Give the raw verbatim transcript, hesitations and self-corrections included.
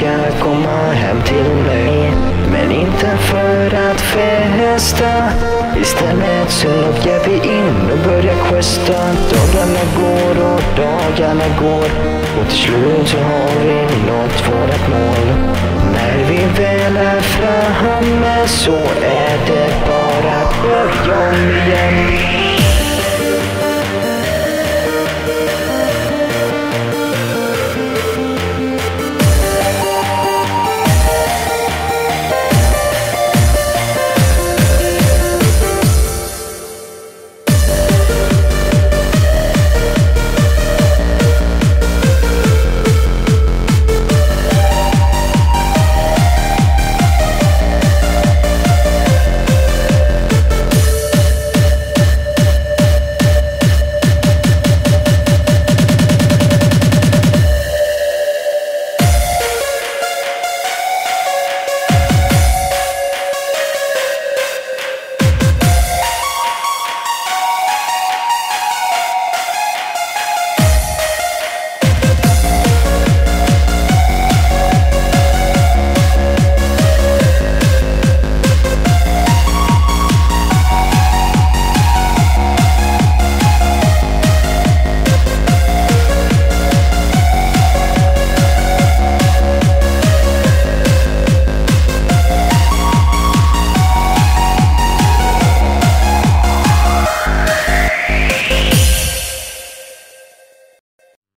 ska komma hem till mig. Men inte för att festa. Istället så loggar vi in och börjar questa. Dagarna går och dagarna går, och till slut så har vi nått vårat mål. När vi väl är framme så är det bara att börja om igen.